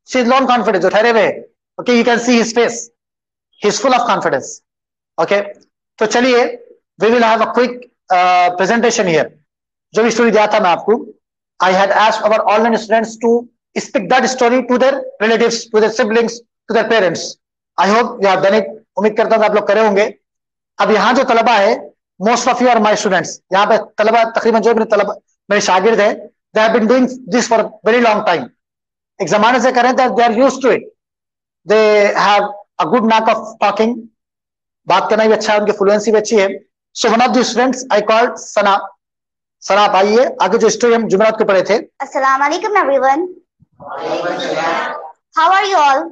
She is lawn confidence, जो ठहरे हुए, okay, you can see his face, he is full of confidence, okay. तो चलिए, we will have a quick presentation here. जो भी story दिया था मैं आपको, I had asked our online students to speak that story to their relatives, to their siblings, to their parents. I hope you have done it. उम्मीद करता हूं कि आप लोग करे होंगे। अब यहाँ जो तलबा है, most of you are my students. यहाँ पे तलबा तकरीबन जो मेरे तलबा, मेरे शागिर्द है, they have been doing this for very long time. एक जमाने से करें, they are used to it. They have a good knack of talking, बात करना भी अच्छा है, उनकी फ्लुएंसी भी अच्छी है। So one of the students I called Sana. Sana आप आइए, आगे जो स्टोरी हम जुमेरात को पढ़े थे। अस्सलाम वालेकुम everyone. How are you all?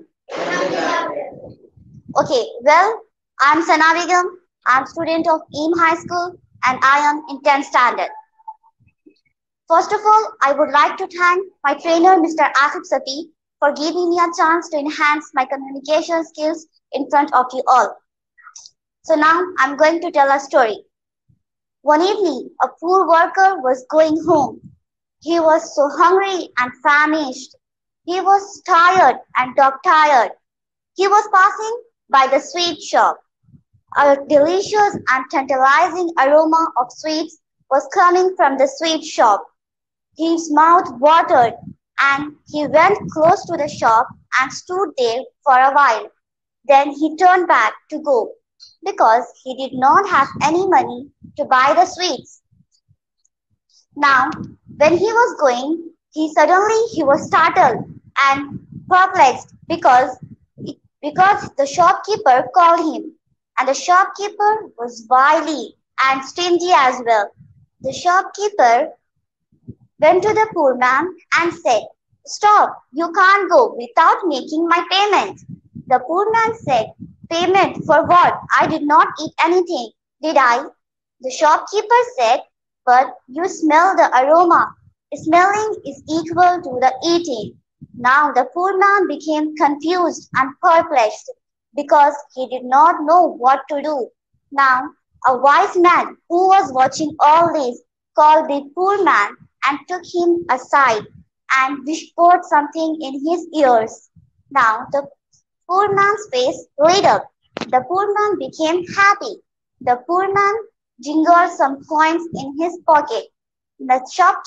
Okay, well, I'm Sana Begum. I'm student of EAM High School and I am in 10th standard. First of all, I would like to thank my trainer, Mr. Akib Safi, for giving me a chance to enhance my communication skills in front of you all. So now I'm going to tell a story. One evening, a poor worker was going home. He was so hungry and famished. He was tired and dog-tired. He was passing by the sweet shop. A delicious and tantalizing aroma of sweets was coming from the sweet shop. His mouth watered and he went close to the shop and stood there for a while. Then he turned back to go because he did not have any money to buy the sweets. Now, when he was going, he was startled and perplexed because the shopkeeper called him, and the shopkeeper was wily and stingy as well. The shopkeeper went to the poor man and said, "Stop, you can't go without making my payment." The poor man said, "Payment for what? I did not eat anything, did I?" The shopkeeper said, "But you smell the aroma. Smelling is equal to the eating." Now the poor man became confused and perplexed because he did not know what to do. Now a wise man who was watching all this called the poor man and took him aside and whispered something in his ears. Now the poor man's face lit up. The poor man became happy. The poor man jingled some coins in his pocket. The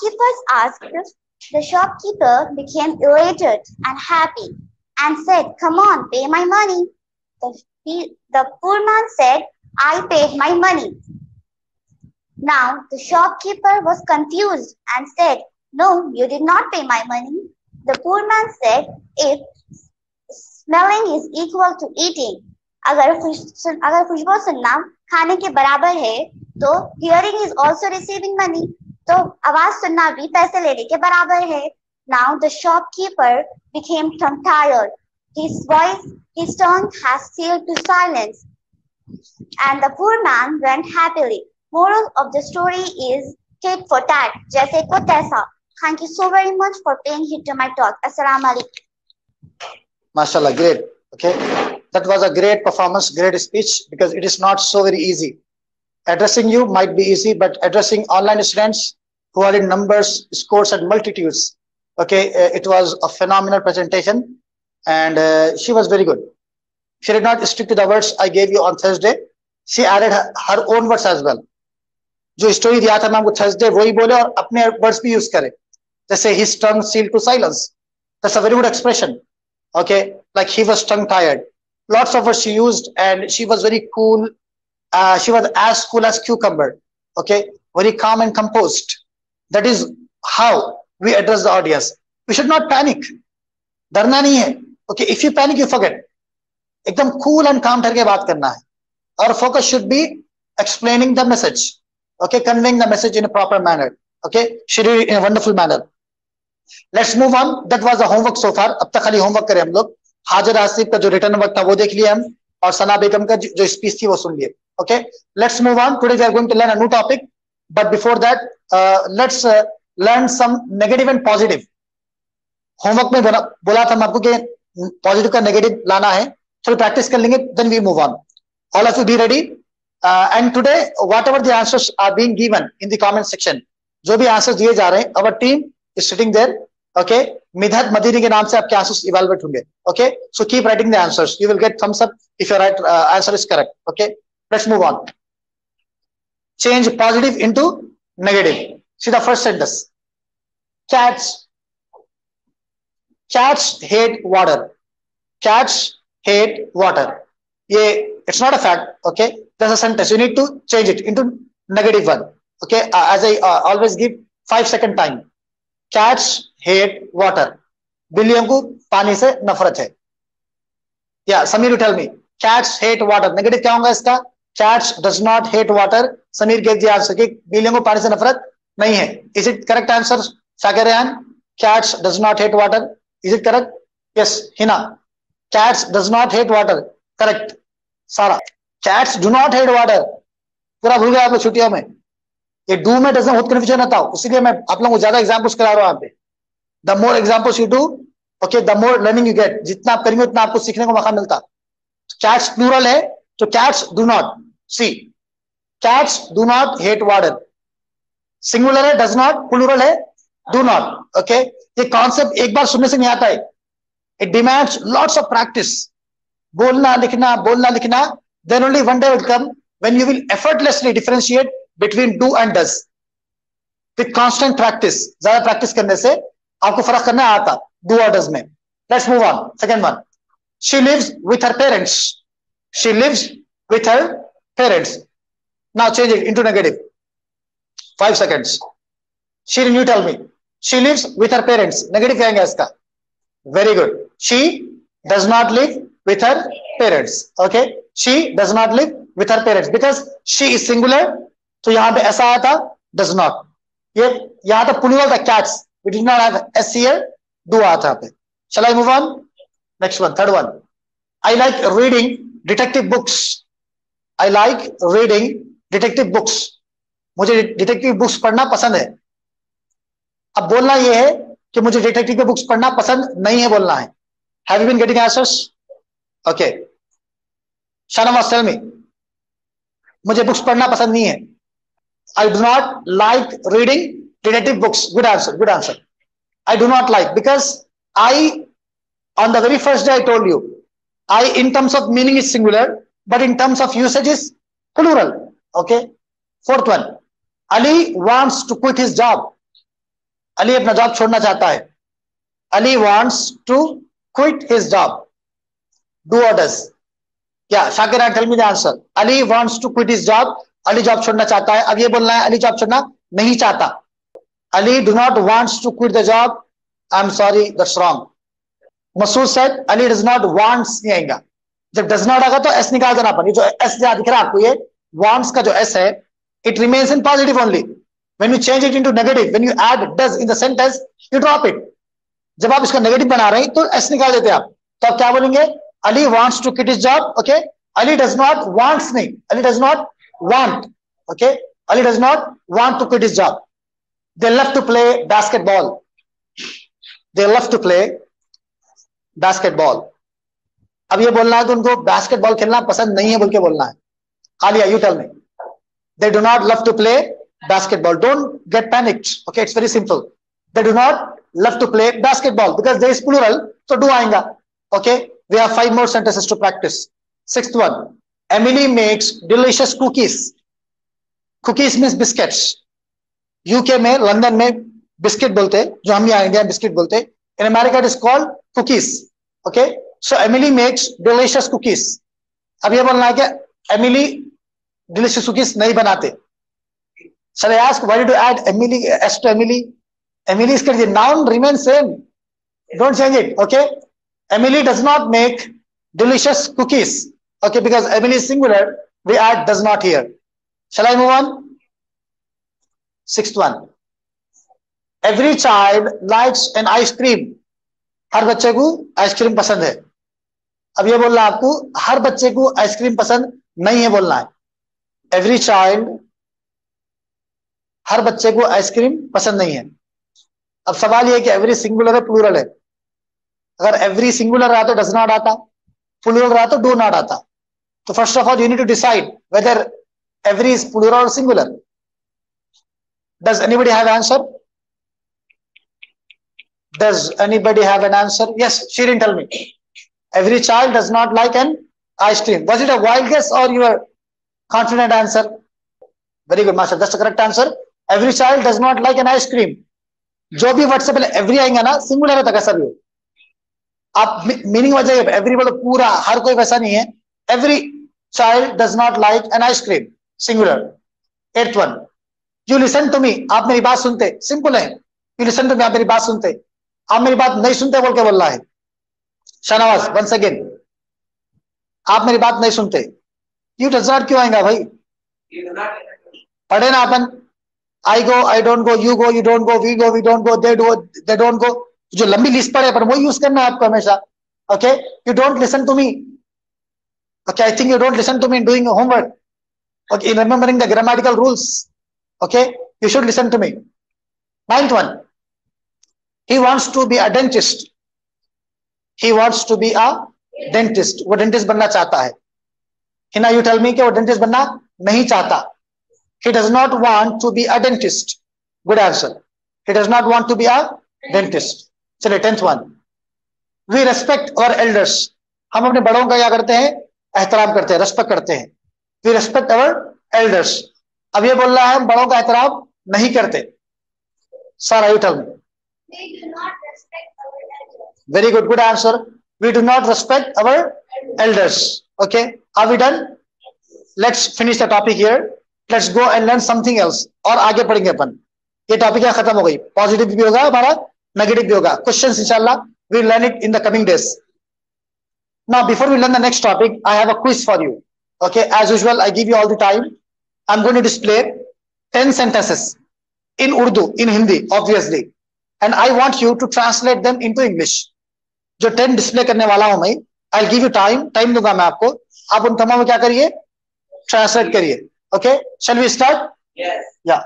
shopkeeper became elated and happy and said, "Come on, pay my money." The poor man said, "I paid my money." Now the shopkeeper was confused and said, "No, you did not pay my money." The poor man said, "If smelling is equal to eating, अगर खुशबू सुनना खाने के बराबर है, तो hearing is also receiving money, तो आवाज सुनना भी पैसे लेने के बराबर है. Now the shopkeeper became tongue-tied. His tongue has sealed to silence, and the poor man went happily. Moral of the story is tit for tat, जैसे को तैसा. Thank you so very much for paying heed to my talk. Assalamu alaikum. Mashallah, great. Okay, that was a great performance, great speech, because it is not so very easy. Addressing you might be easy, but addressing online students who are in numbers, scores, and multitudes, okay, it was a phenomenal presentation, and she was very good. She did not stick to the words I gave you on Thursday. She added her own words as well. जो story दिया था मैं आपको Thursday, वही बोले और अपने words भी यूज करे. जैसे his tongue sealed to silence. That's a very good expression. Okay, like he was tongue tired. Lots of words she used, and she was very cool. She was as cool as cucumber. Okay, very calm and composed. That is how we address the audience. We should not panic. डरना नहीं है. Okay, if you panic, you forget. एकदम cool and calm ठहर के बात करना है. Our focus should be explaining the message. Okay, conveying the message in a proper manner. Okay, she did it in a wonderful manner. Let's move on. That was the homework so far. अब तक खाली homework करें हम लोग. हाजिर आसिफ का जो written work था वो देख लिया हम, और सना बेगम का जो स्पीच थी वो सुन लिए. Okay, let's move on. Today we are going to learn a new topic, but before that, let's learn some negative and positive. Homework में बोला था मैं आपको कि पॉजिटिव का नेगेटिव लाना है, थोड़ी प्रैक्टिस कर लेंगे, then we move on. All of you be ready. And today, whatever the answers are being given in the comment section, जो भी आंसर दिए जा रहे हैं, our team is sitting there. Okay, Midhat Madani के नाम से आपके आंसर्स इवैल्यूएट होंगे. Okay, so keep writing the answers. You will get thumbs up if your right answer is correct. Okay, let's move on. Change positive into negative. See the first sentence. Cats hate water. Cats hate water. Yeah, it's not a fact. Okay, there's a sentence. You need to change it into negative one. Okay, as I always give 5-second time. Cats hate water. बिल्लियों को पानी से नफरत है. Yeah, Samir, you tell me. Cats hate water. Negative क्या होगा इसका? Cats does not hate water. Samir gave the answer कि बिल्लियों को पानी से नफरत नहीं है. Is it correct answer? Shakir Rehan? Cats does not hate water. Is it correct? Yes. Hina? Cats does not hate water. Correct. Sara? Cats do not hate water. पूरा भूल गया आप लोग छुट्टियों में. ये डू में डजन बहुत कन्फ्यूजन आता हो, इसलिए मैं आप लोगों को ज्यादा एग्जाम्पल्स करा रहा हूं. यहाँ पे the more examples you do, okay, the more learning you get. जितना आप करेंगे उतना आपको सीखने को मौका मिलता. कैट्स प्लूरल है तो cats do not. See, cats do not hate water. Singular है डज नॉट, प्लूरल है डू नॉट. ओके, ये कॉन्सेप्ट एक बार सुनने से नहीं आता है. It demands lots of practice. बोलना लिखना. Then only one day will come when you will effortlessly differentiate between do and does. With constant practice, ज्यादा प्रैक्टिस करने से आपको फर्क करना आता do और does में. Let's move on. Second one. She lives with her parents. She lives with her parents. Now change it into negative. 5 seconds. Shirin, you tell me. She lives with her parents. Negative क्या है इसका? Very good. She does not live with her parents. Okay. She does not live with her parents because she is singular. तो यहां पे ऐसा आया था does not. ये यहां तो प्लूरल था cats. We did not have S here, do आया था यहाँ पे. Shall I move on? Next one, third one. I like reading detective books. I like reading detective books. मुझे डिटेक्टिव बुक्स पढ़ना पसंद है. अब बोलना ये है कि मुझे डिटेक्टिव बुक्स पढ़ना पसंद नहीं है बोलना है. Have you been getting answers? Okay, Shahnawaz tell me. मुझे बुक्स पढ़ना पसंद नहीं है. I do not like reading detective books. Good answer. Good answer. I do not like because on the very first day I told you, in terms of meaning is singular, but in terms of usage is plural. Okay. Fourth one. Ali wants to quit his job. Ali अपना job छोड़ना चाहता है. Ali wants to quit his job. Do or does? Yeah, Shakira, tell me the answer. Ali wants to quit his job. Ali job छोड़ना चाहता है. अब ये बोलना है अली जॉब छोड़ना नहीं चाहता. Ali do not wants to quit the job. I am sorry, that's wrong. Masood said Ali does not wants नहीं आएगा. जब डज नॉट आएगा तो एस निकाल देना अपन. ये जो एस दिख रहा है आपको, ये वांट्स का जो एस है, it remains in positive only. When you change it into negative, when you add does in the sentence, you drop it. जब आप इसका नेगेटिव बना रहे हैं तो एस निकाल देते हैं आप. तो आप क्या बोलेंगे? Ali wants to quit his job. Okay, Ali does not wants नहीं, Ali does not want. Okay, Ali does not want to quit his job. They love to play basketball. They love to play basketball. अब ये बोलना है कि उनको basketball खेलना पसंद नहीं है बोल के बोलना है. Aliya, you tell me. They do not love to play basketball. Don't get panicked. Okay, it's very simple. They do not love to play basketball because there is plural, so do आएगा. Okay, we have 5 more sentences to practice. Sixth one. Emily makes delicious cookies. Cookies means biscuits. UK में, London में biscuit बोलते, जो हम यहाँ India biscuit बोलते. In America it is called cookies. Okay, so Emily makes delicious cookies. अब ये बोलना है कि Emily delicious cookies नहीं बनाते. Shall I ask why did you add Emily s to Emily? Emily is the noun remains same. Don't change it. Okay, Emily does not make delicious cookies. Okay, because Emily is singular, we add does not here. Shall I move on? Sixth one. Every child likes an ice cream. हर बच्चे को ice cream पसंद है. अब ये बोलना आपको हर बच्चे को आइसक्रीम पसंद नहीं है बोलना है. Every child, हर बच्चे को आइसक्रीम पसंद नहीं है. अब सवाल ये है कि एवरी सिंगुलर है प्लूरल है. अगर एवरी सिंगुलर रहा तो डज नॉट आता, प्लूरल रहा तो डू नॉट आता. So first of all, you need to decide whether every is plural or singular. Does anybody have answer? Does anybody have an answer? Yes, she didn't tell me. Every child does not like an ice cream. Was it a wild guess or your confident answer? Very good, Masha. That's the correct answer. Every child does not like an ice cream. जो भी word से पहले every आएंगे ना, singular होता कैसा भी हो, आप मीनिंग वजह एवरी बोलो पूरा, हर कोई वैसा नहीं है. Every child does not like an ice cream, singular. 8th one, you listen to me, आप मेरी बात सुनते. सिंपल है, यू लिसन टू मी, आप मेरी बात सुनते. आप मेरी बात नहीं सुनते बोल के बोल रहा है. शाहनवाज, वंस अगेन, आप मेरी बात नहीं सुनते. यू डज नॉट क्यों आएगा भाई? पढ़े ना अपन. I go, I don't go, you go, you don't go, we go, we don't go, they don't go. जो लंबी लिस्ट पड़े पर वो यूज करना है आपको हमेशा. Okay, you don't listen to me. Okay, I think you don't listen to me in doing homework. Okay, in remembering the grammatical rules. Okay, you should listen to me. 9th one, he wants to be a dentist. He wants to be a dentist. वो dentist बनना चाहता है. Hina, you tell me कि वो dentist बनना नहीं चाहता. He does not want to be a dentist. Good answer. He does not want to be a dentist. चलिए 10th one. We respect our elders. हम अपने बड़ों का क्या करते हैं? एहतराम करते हैं, रेस्पेक्ट करते हैं. We respect our elders. अब ये बोल रहा है हम बड़ों का एहतराम नहीं करते. Sir, you tell me. We do not respect our elders. Very good. Good answer. We do not respect our elders. Okay. Are we done? Let's finish the topic here. Let's go and learn something else. और आगे पढ़ेंगे अपन. ये topic यहाँ खत्म हो गई. Positive भी होगा हमारा, नेगेटिव भी होगा. क्वेश्चंस इंशाल्लाह we'll learn it in the coming days. Now, before we learn the next topic, I have a quiz for you. Okay, as usual, I give you all the time. I'm going to display 10 sentences in Urdu, in Hindi, obviously, and I want you to translate them into English. जो 10 display करने वाला हूं मैं, I'll give you time दूंगा मैं आपको. आप उन तमाम क्या करिए? ट्रांसलेट करिए. Okay, shall we start? Yes. Yeah.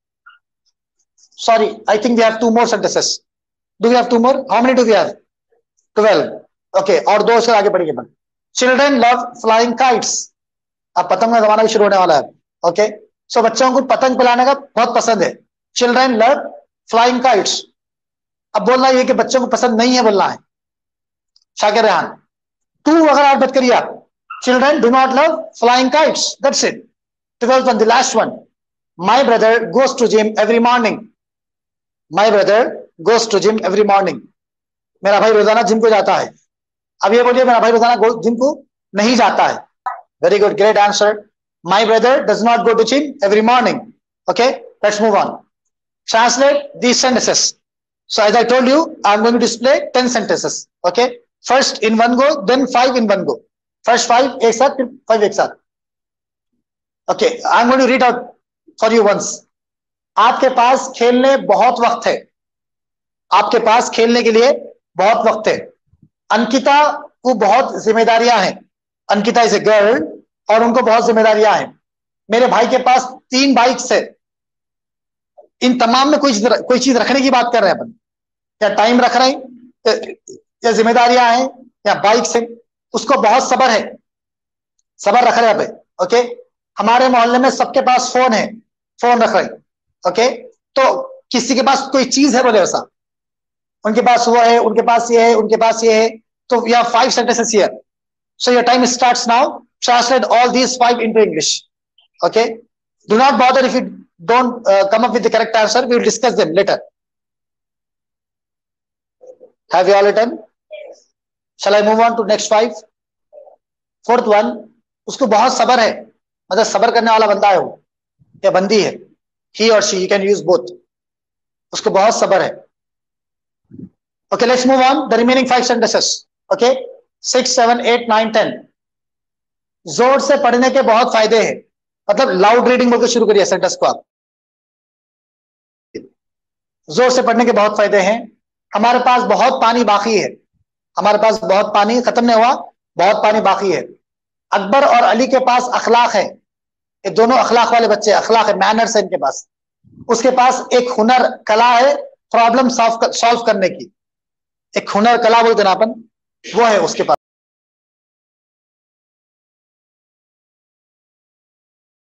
Sorry, I think we have 2 more sentences. Do we have 2 more? How many do we have? 12. Okay, और 2 से आगे बढ़ेंगे अपन. Children love flying kites. अब पतंग का जमाना भी शुरू होने वाला है. Okay, so बच्चों को पतंग पिलाने का बहुत पसंद है. Children love flying kites. अब बोलना ये कि बच्चों को पसंद नहीं है बोलना है. शाकिर रेहान, 2 अगर आप बात करिए आप. Children do not love flying kites. That's it. 12th one, the last one. My brother goes to gym every morning. My brother goes to gym every morning. मेरा भाई रोजाना जिम को जाता है. अब ये बोलिए मेरा भाई रोजाना जिम को नहीं जाता है. Very good, great answer. My brother does not go to gym every morning. Okay, let's move on. Translate these sentences. So as I told you, I'm going to display 10 sentences. Okay, first in one go, then 5 in one go. First 5 एक साथ, फिर 5 एक साथ. Okay, I'm going to read out for you once. आपके पास खेलने बहुत वक्त है. आपके पास खेलने के लिए बहुत वक्त है. अंकिता को बहुत जिम्मेदारियां हैं. अंकिता इज ए गर्ल और उनको बहुत जिम्मेदारियां हैं. मेरे भाई के पास 3 बाइक्स है. इन तमाम में कोई चीज रखने की बात कर रहे हैं अपन. या टाइम रख रहे हैं, या जिम्मेदारियां हैं, या बाइक्स है. उसको बहुत सब्र है. सब्र रख रहे हैं पे. ओके, हमारे मोहल्ले में सबके पास फोन है. फोन रख रहे हैं. ओके, तो किसी के पास कोई चीज है बोले ऐसा, उनके पास वो है, उनके पास ये है, उनके पास ये है. तो we have 5 sentences here. So your time starts now. Translate all these 5 into English. Okay, do not bother if you don't come up with the correct answer. We will discuss them later. Have you all written? Shall I move on to next 5? 4th one, उसको बहुत सब्र है, मतलब सब्र करने वाला बंदा है वो या बंदी है. He or she, you can use both. उसको बहुत सब्र है. Okay, let's move on. The remaining 5 sentences. Okay, 6, 7, 8, 9, 10. जोर से पढ़ने के बहुत फायदे हैं. मतलब लाउड रीडिंग बोलकर शुरू करिए सेंटेंस को आप. जोर से पढ़ने के बहुत फायदे हैं. हमारे पास बहुत पानी बाकी है. हमारे पास बहुत पानी खत्म नहीं हुआ, बहुत पानी बाकी है. अकबर और अली के पास अखलाक है. ये दोनों अखलाक वाले बच्चे, अखलाक है, मैनर्स है इनके पास. उसके पास एक हुनर, कला है प्रॉब्लम सॉल्व करने की. एक हुनर, कला बोलते ना अपन, वो है उसके पास.